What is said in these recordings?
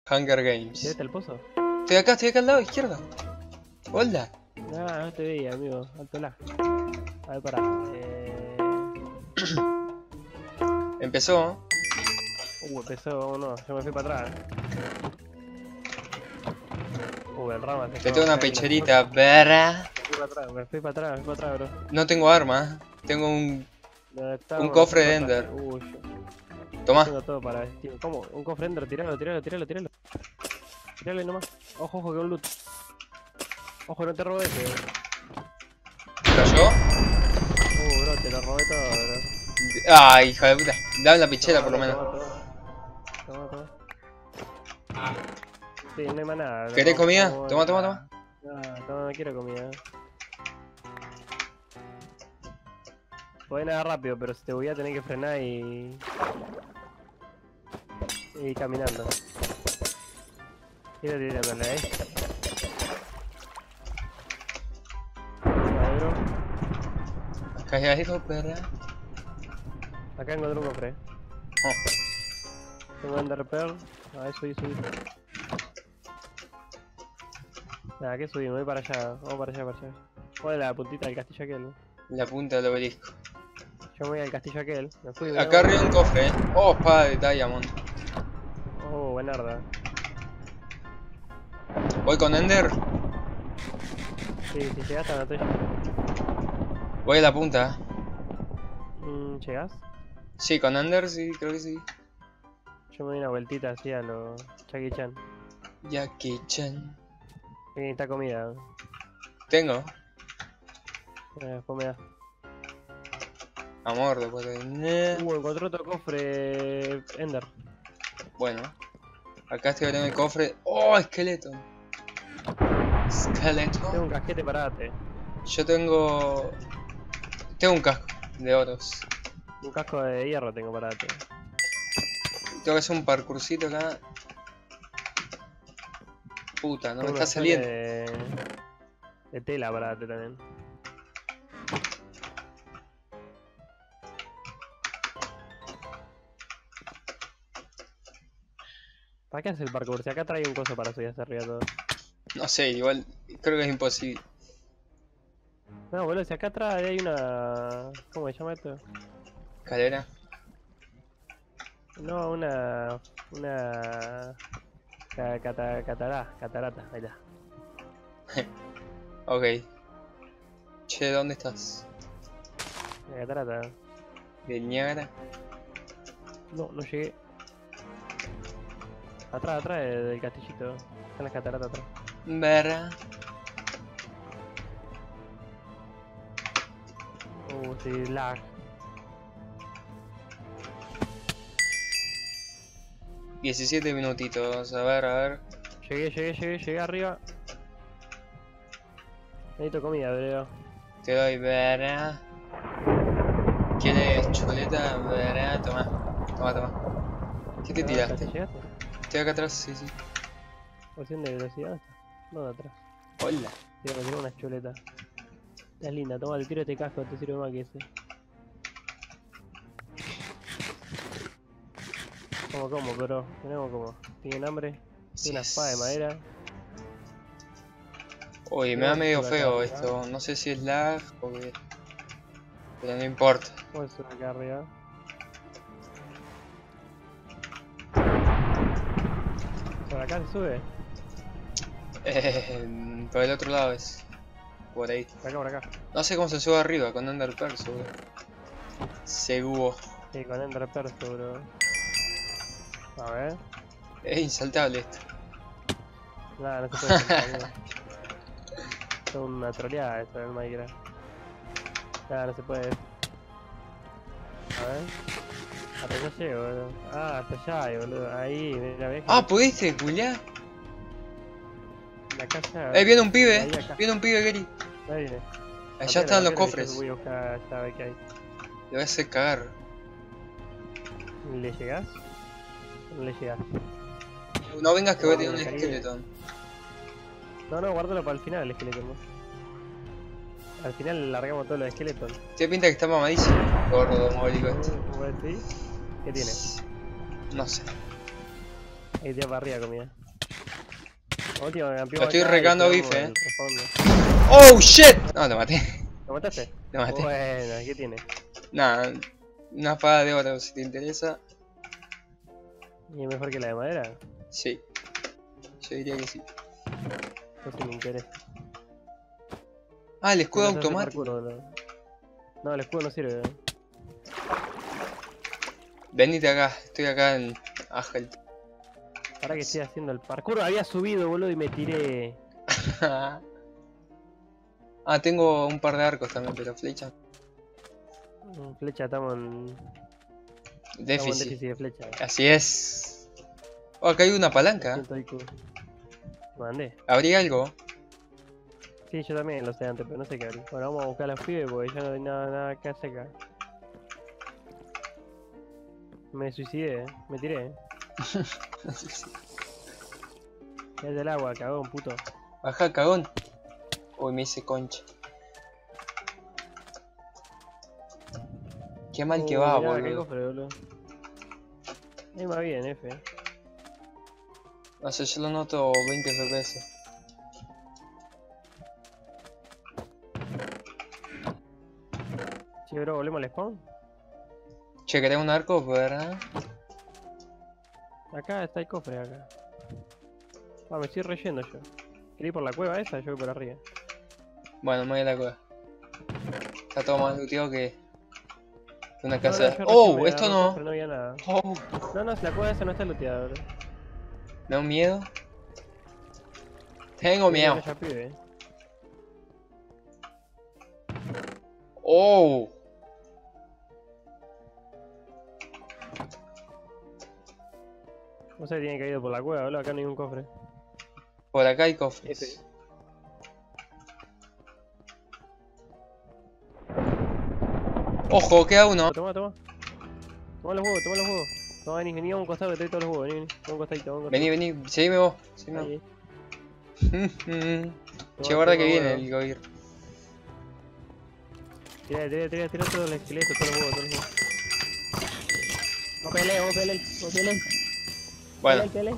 Hunger Games. ¿Llegaste al pozo? Estoy acá al lado izquierdo. Hola. No te veía, amigo. Alto lag. A ver, pará. Empezó. Empezó uno. Yo me fui para atrás. El rama se Te quedó tengo una acá y pecherita, verá. me fui para atrás, bro. No tengo arma. Tengo un Un cofre de Ender. Tomá. Tengo todo para vestir. ¿Cómo? Un cofre Ender, tiralo. Tirale nomás. Ojo, que un loot. Ojo, no te robé ese. ¿Cayó? Bro, te lo robé todo, bro. Ay, hija de puta. Dame la pichera por lo menos. Toma. Sí, no hay más nada. ¿Querés comida? Toma. No quiero comida. Podés nadar rápido, pero si te voy a tener que frenar y caminando. Quiero tirándole ahí. Acá hay algo, perra. Acá encontré un cofre. Tengo Ender Pearl. A ver, subí. Nada, que subimos, voy para allá. Vamos para allá. Voy a la puntita del castillo aquel, ¿no? La punta del obelisco. Yo me voy al castillo aquel. Me fui. Acá arriba hay un cofre, Oh, espada de Diamond. Buenarda. Voy con Ender. Sí, si llegaste a la tuya. Voy a la punta. ¿Llegás? Sí, con Ender, sí, creo que sí. Yo me doy una vueltita así a lo Jackie Chan. Jackie Chan. Está comida. Tengo. Después me da. Amor, después de... Encontré otro cofre Ender. Bueno. Acá estoy abriendo el cofre. ¡Oh, esqueleto! Tengo un casquete para darte. Yo tengo un casco de oros. Un casco de hierro tengo para darte. Tengo que hacer un parkourcito acá. Puta, no me está saliendo. De tela para darte también. ¿Para qué hace el parkour? Si acá trae un coso para subir hacia arriba todo. No sé, igual creo que es imposible. No, boludo, si acá atrás hay una... ¿Cómo se llama esto? ¿Escalera? No, una... Catarata, ahí está. Ok. Che, ¿dónde estás? La catarata. ¿Del Niágara? No llegué. Atrás del castillito. Están las cataratas atrás. Verá. Sí, lag. $17 minutitos, a ver. Llegué arriba. Necesito comida, bro. Te doy, verá. ¿Quieres chuleta? Verá, toma. ¿Qué te tiraste? ¿Llegaste? Estoy acá atrás, sí. Porción de velocidad. No, de atrás. Hola. Quiero meter unas chuletas. Es linda, toma el tiro este casco, te sirve más que ese. Como, bro. Tenemos como. ¿Tienen hambre? Tiene una espada de madera. Oye, me da medio feo esto. No sé si es lag o qué. Pero no importa. Voy a subir acá arriba. ¿Por acá se sube? Por el otro lado es. Por ahí. Por acá. No sé cómo se sube arriba con Ender Pearl, seguro. Sí, con Ender Perso, bro. A ver. Es insaltable esto. Nada, no se puede saltar. Es una troleada esto del Minecraft. Nada, no se puede. A ver. Hasta allá llego, boludo. Hasta allá, boludo. Ahí, mira, ves. ¿Pudiste, Julián? La casa. Viene un pibe, Gary. Ahí viene. Allá están los cofres. Voy a buscar a ver qué hay. Le voy a hacer cagar. ¿Le llegás? No le llegás. No vengas que voy a tener un esqueleto. No, guárdalo para el final el esqueleto, ¿no? Al final largamos todos los esqueletos. Tiene pinta que está mamadísimo. Gordo, móvilico este. ¿Sí? ¿Qué tiene? No sé. Ahí tira para arriba comida. Último, me Lo estoy regando a bife, el refondo. ¡Oh, shit! No, lo maté. ¿Lo mataste? Lo maté. Bueno, ¿qué tiene? Nada, una espada de oro si te interesa. ¿Y es mejor que la de madera? Sí. Yo diría que sí. No sé si me interesa. Ah, el escudo No se hace automático. parkour, no, el escudo no sirve. Venite acá, estoy acá en Ágil. Ahora que estoy haciendo el parkour, había subido, boludo, y me tiré. Ah, tengo un par de arcos también, pero flecha. Flecha, estamos en Déficit. déficit de flecha. Así es. Oh, acá hay una palanca. Siento IQ. Mandé. ¿Abrí algo? Sí, yo también lo sé antes, pero no sé qué abrir. Bueno, vamos a buscar a los pibes porque ya no hay nada que hacer acá. Me suicidé, me tiré. Es del agua, cagón, puto. Baja, cagón. Uy, me hice concha. Qué mal que va, mirá, qué boludo. cofre, boludo. Ahí va bien, F. No sé, yo lo noto 20 FPS. Che, bro, volvemos al spawn. Che, ¿querés un arco? ¿Verdad? Acá está el cofre, acá. Ah, me estoy reyendo yo. ¿Querés ir por la cueva esa? Yo voy por arriba. Bueno, me voy a la cueva. Está todo más looteado que una No, casa. yo recién ¡Oh! me Esto agarré el no. cofre, no había nada. Oh, No, la cueva esa no está looteada, bro. me da un miedo. Tengo miedo. Ya pibe. Oh. No sé, tiene que ir por la cueva, boludo. Acá no hay un cofre. Por acá hay cofres. Ese. Ojo, queda uno. Toma. Toma los huevos, toma los huevos. No, vení a un costado que te doy todos los huevos. Vení. A un costadito, a un costadito. Vení, seguime vos. Seguime Ahí. vos. Che, guarda que viene el Goir. Tira todos los esqueletos, todos los huevos. No peleen. Bueno, Peleen.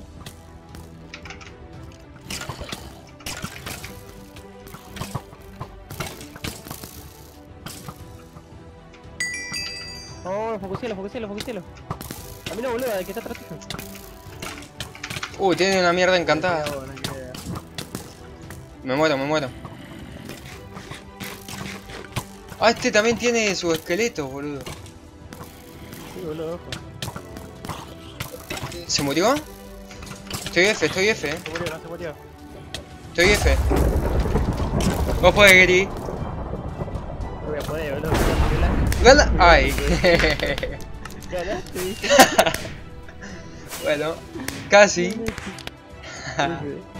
Oh, focucielo. A mí no, boludo, el que está atrás tuyo. tiene una mierda encantada. No queda. Me muero. Ah, este también tiene su esqueleto, boludo. Sí, boludo, ojo. ¿Se murió? Estoy F. Se murió. Estoy F. Vos podés, Gary. No voy a poder, boludo. Gana. Ay. Ganaste, Bueno, casi. ¿viste?